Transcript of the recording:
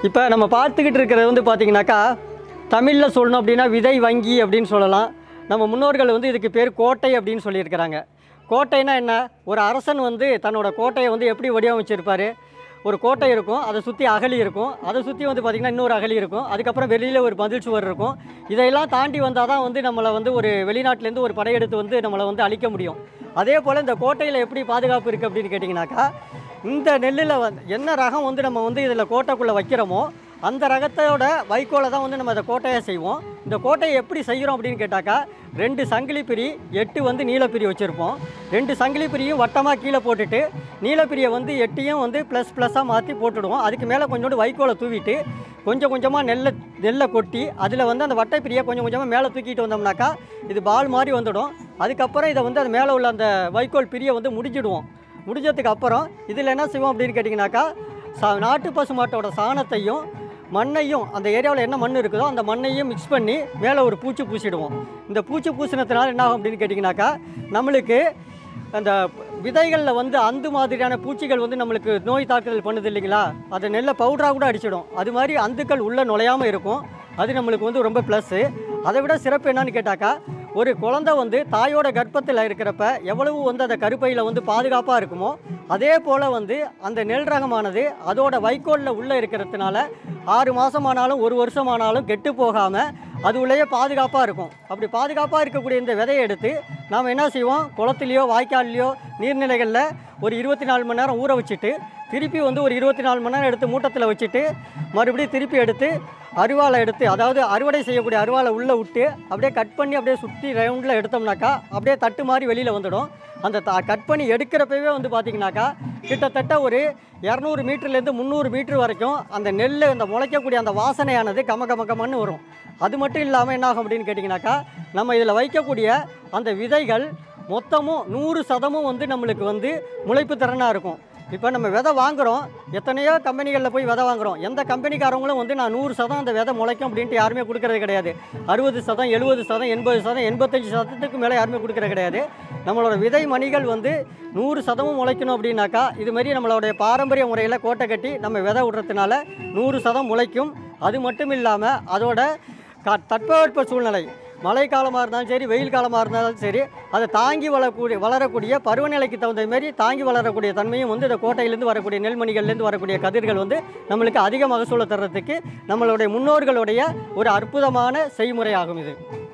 இப்போ நம்ம பார்த்துக்கிட்டு இருக்கிறது வந்து பார்த்திங்கனாக்கா, தமிழில் சொல்லணும் அப்படின்னா விதை வங்கி அப்படின்னு சொல்லலாம். நம்ம முன்னோர்கள் வந்து இதுக்கு பேர் கோட்டை அப்படின்னு சொல்லியிருக்கிறாங்க. கோட்டைனா என்ன? ஒரு அரசன் வந்து தன்னோட கோட்டையை வந்து எப்படி வடிவமைச்சிருப்பார்? ஒரு கோட்டை இருக்கும், அதை சுற்றி அகழி இருக்கும், அதை சுற்றி வந்து பார்த்திங்கன்னா இன்னொரு அகழி இருக்கும், அதுக்கப்புறம் வெளியில் ஒரு மதில் சுவர் இருக்கும். இதையெல்லாம் தாண்டி வந்தால் தான் வந்து நம்மளை வந்து ஒரு வெளிநாட்டிலேருந்து ஒரு படையெடுத்து வந்து நம்மளை வந்து அழிக்க முடியும். அதே போல் இந்த கோட்டையில் எப்படி பாதுகாப்பு இருக்குது அப்படின்னு கேட்டிங்கனாக்கா, இந்த நெல்லில் வந்து என்ன ரகம் வந்து நம்ம வந்து இதில் கோட்டைக்குள்ளே வைக்கிறோமோ அந்த ரகத்தோட வைக்கோலை தான் வந்து நம்ம அதை கோட்டையை செய்வோம். இந்த கோட்டையை எப்படி செய்கிறோம் அப்படின்னு கேட்டாக்கா, 2 சங்கிலி பிரி 8 வந்து நீலப்பிரி வச்சுருப்போம். 2 சங்கிலி பிரியும் வட்டமாக கீழே போட்டுட்டு நீலப்பிரியை வந்து 8யும் வந்து ப்ளஸ்ஸாக மாற்றி போட்டுடுவோம். அதுக்கு மேலே கொஞ்சோண்டு வைக்கோலை தூவிட்டு கொஞ்சம் கொஞ்சமாக நெல்லை கொட்டி அதில் வந்து அந்த வட்டைப்பிரியை கொஞ்சம் கொஞ்சமாக மேலே தூக்கிட்டு வந்தோம்னாக்கா இது பால் மாதிரி வந்துடும். அதுக்கப்புறம் இதை வந்து அது மேலே உள்ள அந்த வைக்கோல் பிரியை வந்து முடிஞ்சிடுவோம். முடிஞ்சதுக்கு அப்புறம் இதில் என்ன செய்வோம் அப்படின்னு கேட்டிங்கனாக்கா, நாட்டு பசு மாட்டோட சாணத்தையும் மண்ணையும் அந்த ஏரியாவில் என்ன மண் இருக்குதோ அந்த மண்ணையும் மிக்ஸ் பண்ணி மேலே ஒரு பூச்சி பூசிடுவோம். இந்த பூச்சி பூசினதுனால என்ன ஆகும் அப்படின்னு கேட்டிங்கனாக்கா, நம்மளுக்கு அந்த விதைகளில் வந்து அந்த மாதிரியான பூச்சிகள் வந்து நம்மளுக்கு நோய் தாக்குதல் பண்ணுது இல்லைங்களா, அதை நெல்லை பவுடராக கூட அடிச்சிடும். அது மாதிரி அந்துக்கள் உள்ளே நுழையாமல் இருக்கும். அது நம்மளுக்கு வந்து ரொம்ப ப்ளஸ்ஸு. அதை விட சிறப்பு என்னன்னு கேட்டாக்கா, ஒரு குழந்தை வந்து தாயோட கர்ப்பத்தில் இருக்கிறப்ப எவ்வளவு வந்து அந்த கருப்பையில் வந்து பாதுகாப்பாக இருக்குமோ அதே போல் வந்து அந்த நெல் ரகமானது அதோட வைக்கோலில் உள்ளே இருக்கிறதுனால 6 மாதம் ஆனாலும் 1 வருஷம் ஆனாலும் கெட்டு போகாமல் அது உள்ளேயே பாதுகாப்பாக இருக்கும். அப்படி பாதுகாப்பாக இருக்கக்கூடிய இந்த விதையை எடுத்து நாம் என்ன செய்வோம், குளத்துலையோ வாய்க்கால்லையோ நீர்நிலைகளில் ஒரு 24 மணி நேரம் ஊற வச்சுட்டு திருப்பி வந்து ஒரு 24 மணி நேரம் எடுத்து மூட்டத்தில் வச்சுட்டு மறுபடியும் திருப்பி எடுத்து அருவாளை எடுத்து, அதாவது அறுவடை செய்யக்கூடிய அருவாளை உள்ளே விட்டு அப்படியே கட் பண்ணி அப்படியே சுற்றி ரவுண்டில் எடுத்தோம்னாக்கா அப்படியே தட்டு மாதிரி வெளியில் வந்துடும். அந்த கட் பண்ணி எடுக்கிறப்பவே வந்து பார்த்திங்கனாக்கா கிட்டத்தட்ட ஒரு 200 மீட்டர்லேருந்து 300 மீட்டர் வரைக்கும் அந்த நெல் அந்த முளைக்கக்கூடிய அந்த வாசனையானது கமன்னு வரும். அது மட்டும் இல்லாமல் என்ன ஆகும் அப்படின்னு கேட்டிங்கனாக்கா, நம்ம இதில் வைக்கக்கூடிய அந்த விதைகள் மொத்தமும் 100% வந்து நம்மளுக்கு வந்து முளைப்பு திறனாக இருக்கும். இப்போ நம்ம விதை வாங்குகிறோம், எத்தனையோ கம்பெனிகளில் போய் விதை வாங்குகிறோம். எந்த கம்பெனிக்காரங்களும் வந்து நான் 100% அந்த விதை முளைக்கும் அப்படின்ட்டு யாருமே கொடுக்கறது கிடையாது. 60%, 70%, 80%, 85%க்கு மேலே யாருமே கொடுக்கறது கிடையாது. நம்மளோட விதை மணிகள் வந்து 100% முளைக்கணும் அப்படின்னாக்கா இதுமாரி நம்மளுடைய பாரம்பரிய முறையில் கோட்டை கட்டி நம்ம விதை விடுறதுனால 100% முளைக்கும். அது மட்டும் இல்லாமல் அதோட தட்பவெட்ப சூழ்நிலை, மழை காலமாக இருந்தாலும் சரி, வெயில் காலமாக இருந்தாலும் சரி, அதை தாங்கி வளரக்கூடிய பருவநிலைக்கு தகுந்த மாரி தாங்கி வளரக்கூடிய தன்மையும் வந்து இந்த கோட்டையிலேருந்து வரக்கூடிய நெல்மணிகள்லேருந்து வரக்கூடிய கதிர்கள் வந்து நம்மளுக்கு அதிக மகசூலை தர்றதுக்கு நம்மளுடைய முன்னோர்களுடைய ஒரு அற்புதமான செய்முறை ஆகும் இது.